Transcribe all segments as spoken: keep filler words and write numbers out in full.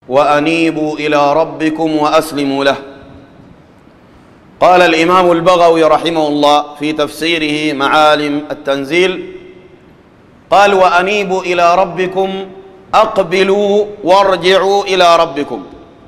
وأنيبوا إلى ربكم وأسلموا له. قال الإمام البغوي رحمه الله في تفسيره معالم التنزيل، قال: وأنيبوا إلى ربكم أقبلوا وارجعوا إلى ربكم.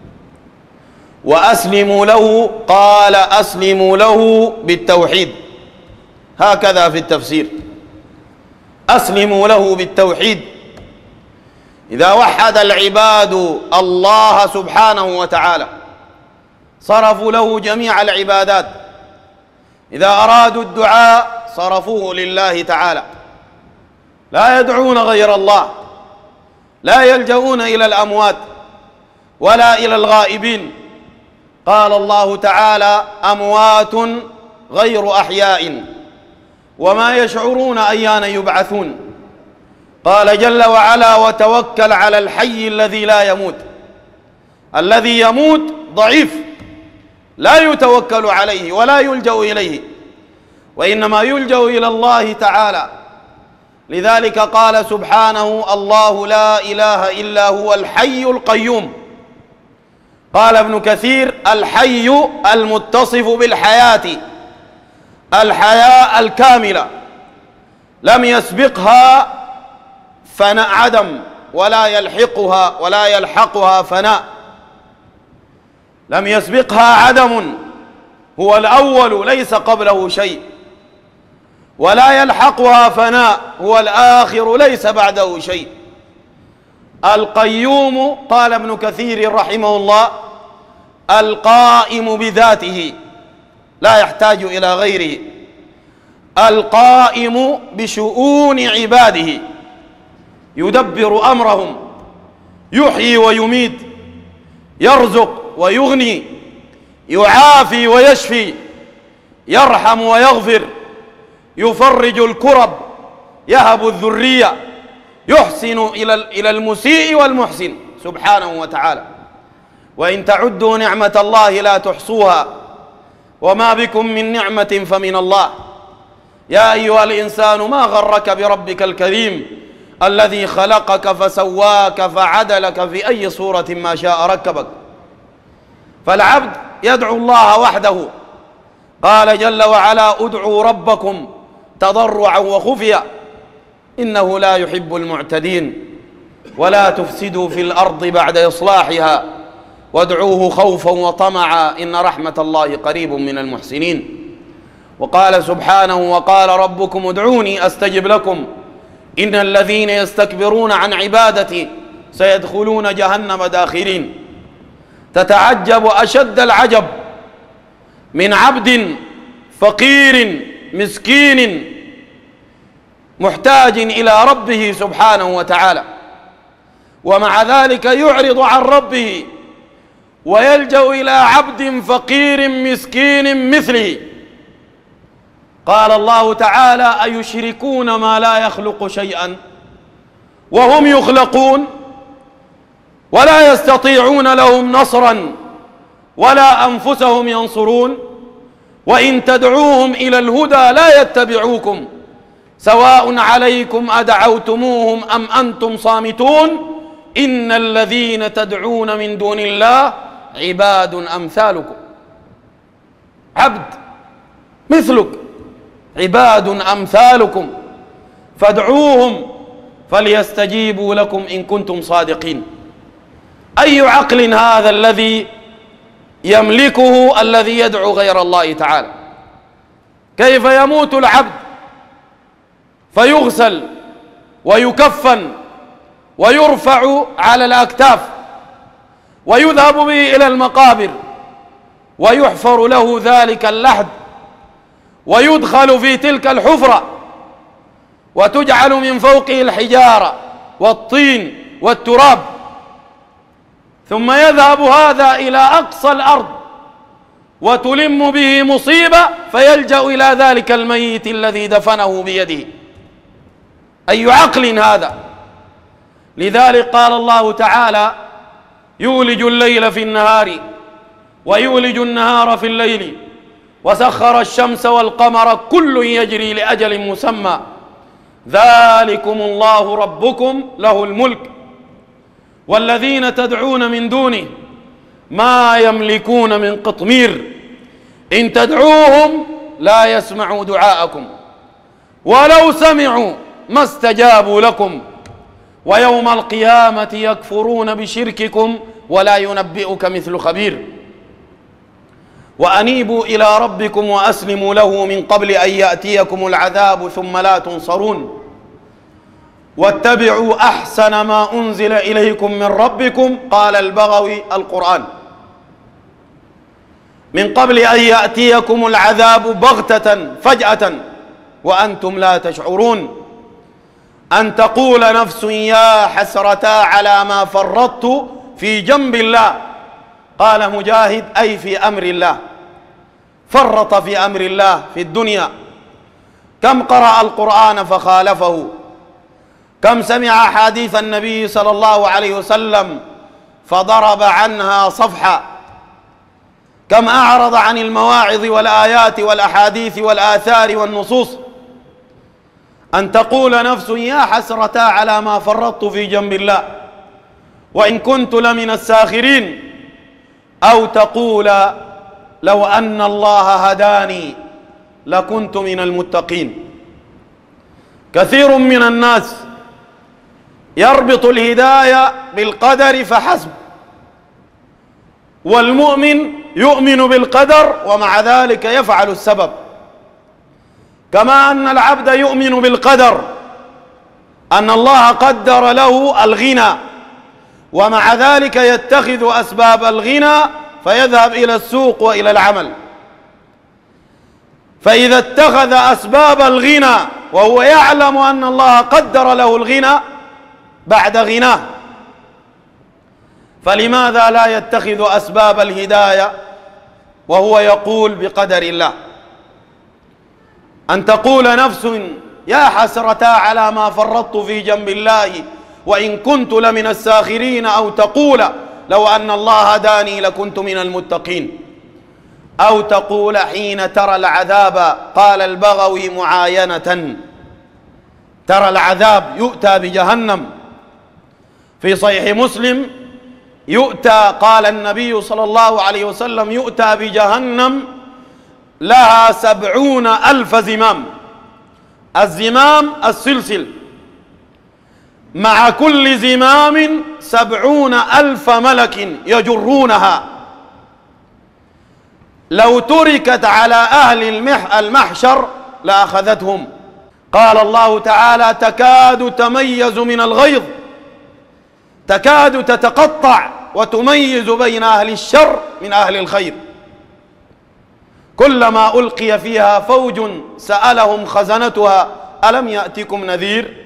وأسلموا له، قال: أسلموا له بالتوحيد. هكذا في التفسير: أسلموا له بالتوحيد. إذا وحد العباد الله سبحانه وتعالى صرفوا له جميع العبادات. إذا أرادوا الدعاء صرفوه لله تعالى، لا يدعون غير الله، لا يلجؤون إلى الأموات ولا إلى الغائبين. قال الله تعالى: أموات غير أحياء وما يشعرون أيان يبعثون. قال جل وعلا: وتوكل على الحي الذي لا يموت. الذي يموت ضعيف، لا يتوكل عليه ولا يلجأ إليه، وإنما يلجأ إلى الله تعالى. لذلك قال سبحانه: الله لا إله إلا هو الحي القيوم. قال ابن كثير: الحي المتصف بالحياة، الحياة الكاملة، لم يسبقها فناء عدم، ولا يلحقها ولا يلحقها فناء. لم يسبقها عدم، هو الأول ليس قبله شيء، ولا يلحقها فناء، هو الآخر ليس بعده شيء. القيوم، قال ابن كثير رحمه الله: القائم بذاته، لا يحتاج إلى غيره، القائم بشؤون عباده، يدبر أمرهم، يحيي ويميت، يرزق ويغني، يعافي ويشفي، يرحم ويغفر، يفرج الكرب، يهب الذرية، يحسن إلى المسيء والمحسن سبحانه وتعالى. وإن تعدوا نعمة الله لا تحصوها، وما بكم من نعمة فمن الله. يا أيها الإنسان ما غرك بربك الكريم الذي خلقك فسواك فعدلك في أي صورة ما شاء ركبك. فالعبد يدعو الله وحده. قال جل وعلا: ادعوا ربكم تضرعا وخفيا إنه لا يحب المعتدين، ولا تفسدوا في الأرض بعد إصلاحها وادعوه خوفا وطمعا إن رحمة الله قريب من المحسنين. وقال سبحانه: وقال ربكم ادعوني أستجب لكم إن الذين يستكبرون عن عبادتي سيدخلون جهنم داخرين. تتعجب أشد العجب من عبد فقير مسكين محتاج إلى ربه سبحانه وتعالى، ومع ذلك يعرض عن ربه ويلجأ إلى عبد فقير مسكين مثله. قال الله تعالى: أيشركون ما لا يخلق شيئا وهم يخلقون ولا يستطيعون لهم نصرا ولا أنفسهم ينصرون وإن تدعوهم إلى الهدى لا يتبعوكم سواء عليكم أدعوتموهم أم أنتم صامتون إن الذين تدعون من دون الله عباد أمثالكم. عبد مثلك، عباد أمثالكم فادعوهم فليستجيبوا لكم إن كنتم صادقين. أي عقل هذا الذي يملكه الذي يدعو غير الله تعالى؟ كيف يموت العبد فيغسل ويكفن ويرفع على الأكتاف ويذهب به إلى المقابر ويحفر له ذلك اللحد ويدخل في تلك الحفرة وتجعل من فوقه الحجارة والطين والتراب، ثم يذهب هذا إلى أقصى الأرض وتلم به مصيبة فيلجأ إلى ذلك الميت الذي دفنه بيده؟ أي عقل هذا؟ لذلك قال الله تعالى: يولج الليل في النهار ويولج النهار في الليل وسخر الشمس والقمر كل يجري لأجل مسمى ذلكم الله ربكم له الملك والذين تدعون من دونه ما يملكون من قطمير إن تدعوهم لا يسمعوا دعاءكم ولو سمعوا ما استجابوا لكم ويوم القيامة يكفرون بشرككم ولا ينبئك مثل خبير وأنيبوا إلى ربكم وأسلموا له من قبل أن يأتيكم العذاب ثم لا تنصرون واتبعوا أحسن ما أنزل إليكم من ربكم. قال البغوي: القرآن. من قبل أن يأتيكم العذاب بغتة فجأة وأنتم لا تشعرون أن تقول نفس يا حسرتا على ما فرطت في جنب الله. قال مجاهد: أي في أمر الله، فرط في أمر الله في الدنيا. كم قرأ القرآن فخالفه، كم سمع حديث النبي صلى الله عليه وسلم فضرب عنها صفحا، كم أعرض عن المواعظ والآيات والأحاديث والآثار والنصوص. أن تقول نفس يا حسرتا على ما فرطت في جنب الله وإن كنت لمن الساخرين، أو تقول لو أن الله هداني لكنت من المتقين. كثير من الناس يربط الهداية بالقدر فحسب، والمؤمن يؤمن بالقدر ومع ذلك يفعل السبب، كما أن العبد يؤمن بالقدر أن الله قدر له الغنى ومع ذلك يتخذ أسباب الغنى فيذهب إلى السوق وإلى العمل. فإذا اتخذ أسباب الغنى وهو يعلم أن الله قدر له الغنى بعد غناه، فلماذا لا يتخذ أسباب الهداية وهو يقول بقدر الله؟ أن تقول نفس يا حسرتا على ما فرطت في جنب الله وإن كنت لمن الساخرين، أو تقول لو أن الله هداني لكنت من المتقين، أو تقول حين ترى العذاب. قال البغوي معاينة، ترى العذاب يؤتى بجهنم. في صحيح مسلم يؤتى، قال النبي صلى الله عليه وسلم يؤتى بجهنم لها سبعون ألف زمام. الزمام السلسل، مع كل زمام سبعون ألف ملك يجرونها. لو تركت على أهل المحشر لأخذتهم. قال الله تعالى تكاد تميز من الغيظ، تكاد تتقطع وتميز بين أهل الشر من أهل الخير. كلما ألقي فيها فوج سألهم خزنتها ألم يأتكم نذير.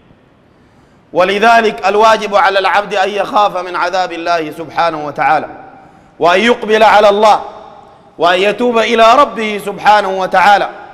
ولذلك الواجب على العبد أن يخاف من عذاب الله سبحانه وتعالى، وأن يقبل على الله، وأن يتوب إلى ربه سبحانه وتعالى.